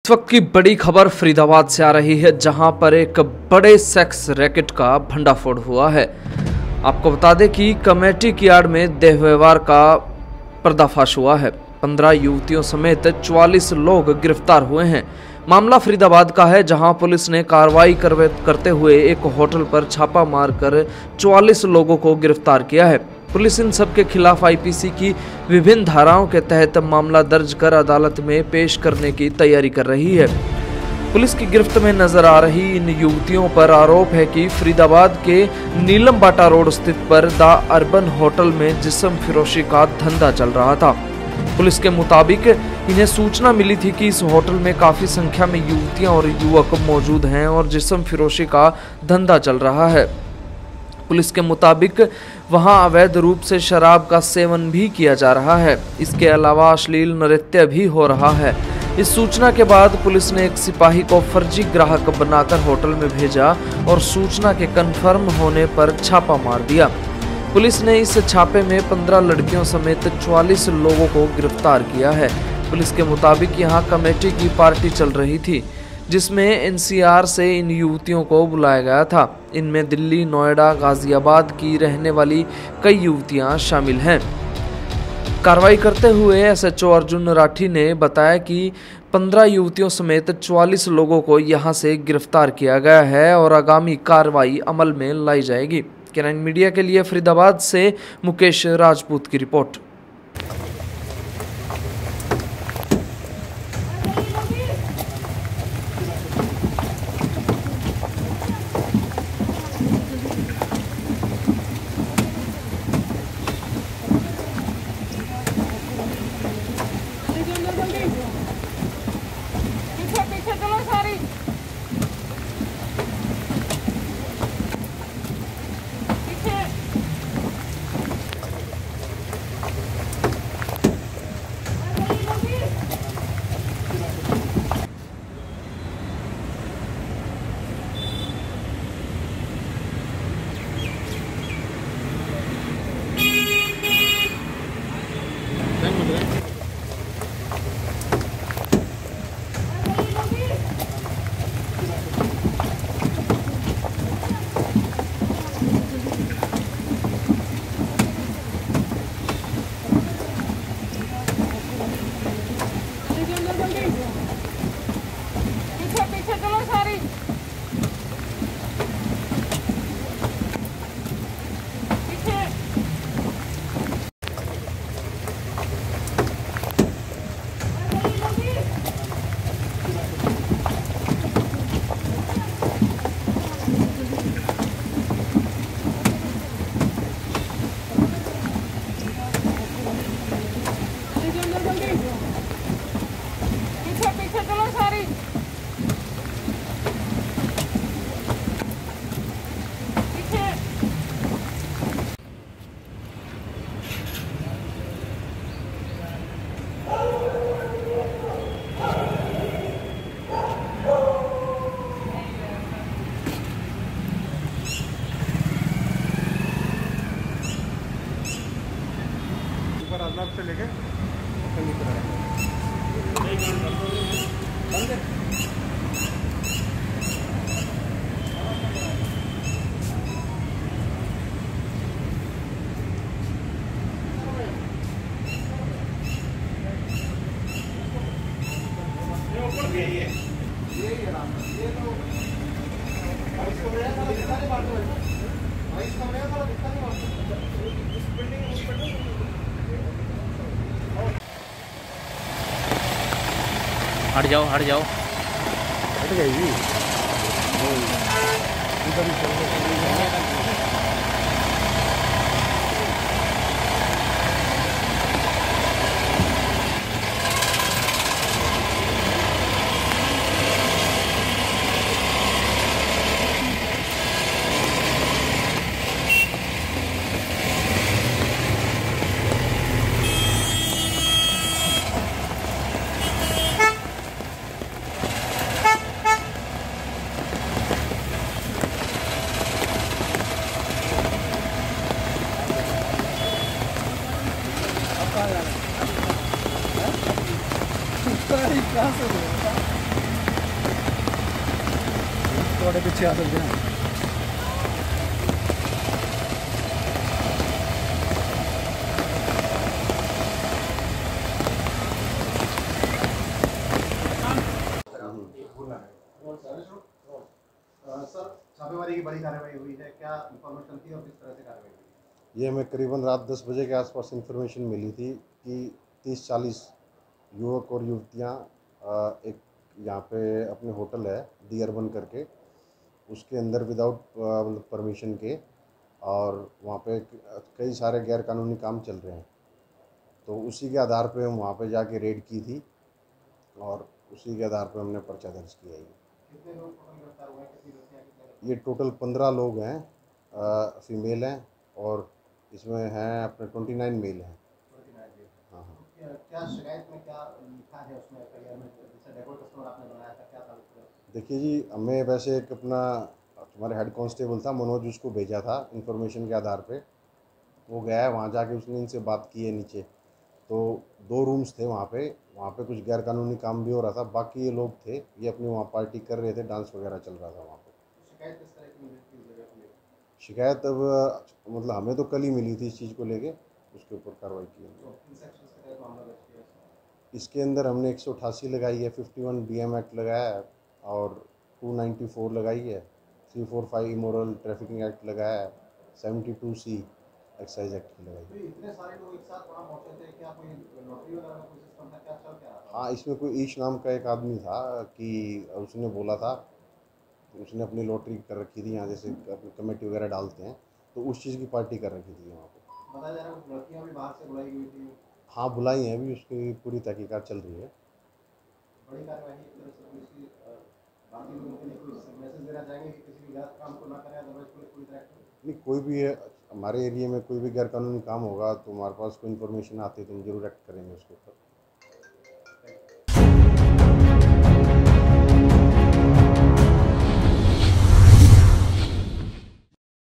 इस वक्त की बड़ी खबर फरीदाबाद से आ रही है, जहां पर एक बड़े सेक्स रैकेट का भंडाफोड़ हुआ है। आपको बता दें कि कमेटी की आड़ में देह व्यवहार का पर्दाफाश हुआ है। 15 युवतियों समेत 44 लोग गिरफ्तार हुए हैं। मामला फरीदाबाद का है, जहां पुलिस ने कार्रवाई करते हुए एक होटल पर छापा मारकर 44 लोगों को गिरफ्तार किया है। पुलिस इन सब के खिलाफ आईपीसी की विभिन्न धाराओं के तहत मामला दर्ज कर अदालत में पेश करने की तैयारी कर रही है। पुलिस की गिरफ्त में नजर आ रही इन युवतियों पर आरोप है कि फरीदाबाद के नीलम बाटा रोड स्थित पर द अर्बन होटल में जिस्म फिरोशी का धंधा चल रहा था। पुलिस के मुताबिक इन्हें सूचना मिली थी कि इस होटल में काफी संख्या में युवतियां और युवक मौजूद हैं और जिस्म फिरोशी का धंधा चल रहा है। पुलिस के मुताबिक वहां अवैध रूप से शराब का सेवन भी किया जा रहा है। इसके अलावा अश्लील नृत्य भी हो रहा है। इस सूचना के बाद पुलिस ने एक सिपाही को फर्जी ग्राहक बनाकर होटल में भेजा और सूचना के कन्फर्म होने पर छापा मार दिया। पुलिस ने इस छापे में 15 लड़कियों समेत 44 लोगों को गिरफ्तार किया है। पुलिस के मुताबिक यहां कमेटी की पार्टी चल रही थी, जिसमें एनसीआर से इन युवतियों को बुलाया गया था। इनमें दिल्ली, नोएडा, गाजियाबाद की रहने वाली कई युवतियां शामिल हैं। कार्रवाई करते हुए एसएचओ अर्जुन राठी ने बताया कि 15 युवतियों समेत 44 लोगों को यहां से गिरफ्तार किया गया है और आगामी कार्रवाई अमल में लाई जाएगी। के9 मीडिया के लिए फरीदाबाद से मुकेश राजपूत की रिपोर्ट। से लेके हट जाओ हट जाएगी। कहाँ से थोड़े पीछे आ सकते हैं। सर, छापेमारी की बड़ी कार्रवाई हुई है, क्या इंफॉर्मेशन थी और किस तरह से कार्रवाई हुई? ये हमें करीबन रात 10 बजे के आसपास इंफॉर्मेशन मिली थी कि 30-40 युवक और युवतियाँ एक यहाँ पे अपने होटल है दी अर्बन करके, उसके अंदर विदाउट मतलब परमिशन के, और वहाँ पे कई सारे गैर कानूनी काम चल रहे हैं। तो उसी के आधार पे हम वहाँ पे जाके रेड की थी और उसी के आधार पे हमने पर्चा दर्ज किया। कितने लोग टोटल गिरफ्तार हुए हैं, कितनी व्यक्तियाँ, कितने? ये टोटल 15 लोग हैं, फीमेल हैं, और इसमें हैं अपने 29 मेल हैं। हाँ हाँ। क्या शिकायत में क्या लिखा है उसमें एफआईआर में? जैसे डेकोर कस्टमर आपने बनाया था, क्या था? देखिए जी, हमें वैसे एक अपना हमारे हेड कांस्टेबल था मनोज, उसको भेजा था इन्फॉर्मेशन के आधार पे। वो गया है वहाँ, जाके उसने इनसे बात की है नीचे। तो 2 रूम्स थे वहाँ पे कुछ गैर कानूनी काम भी हो रहा था। बाकी ये लोग थे, ये अपनी वहाँ पार्टी कर रहे थे, डांस वगैरह चल रहा था वहाँ पे। शिकायत किस तरह की मिली थी इस जगह को लेकर? शिकायत अब मतलब हमें तो कल ही मिली थी इस चीज़ को लेके, उसके ऊपर कार्रवाई की हमने। तो किन सेक्शंस के तहत मामला दर्ज किया है? इसके अंदर हमने 188 लगाई है, 51 BM एक्ट लगाया है, और 294 लगाई है, 345 इमोरल ट्रैफिकिंग एक्ट लगाया है, 72C एक्साइज एक्ट की लगाई तो है। इतने सारे लोग एक साथ वहाँ पहुँचे थे, क्या कोई लॉटरी वगैरह का कोई सिस्टम था, क्या चल क्या रहा था? हाँ, इसमें कोई ईश नाम का एक आदमी था कि उसने बोला था, उसने अपनी लॉटरी कर रखी थी यहाँ, जैसे अपनी कमेटी वगैरह डालते हैं, तो उस चीज़ की पार्टी कर रखी थी वहाँ पे। बताया जा रहा है कुछ लड़कियाँ भी बाहर से बुलाई गई थी। हाँ, बुलाई हैं, अभी उसकी पूरी तहकीकात चल रही है। बड़ी कार्रवाई एक तरह से पुलिस की। बाकी लोगों के लिए कोई मैसेज देना चाहेंगे कि किसी भी गलत काम को ना करें, अदरवाइज पुलिस पूरी तरह एक्टिव? नहीं, कोई भी है हमारे एरिया में कोई भी गैर कानूनी काम होगा तो हमारे पास कोई इन्फॉर्मेशन आती है तो हम जरूर एक्ट करेंगे उसके ऊपर।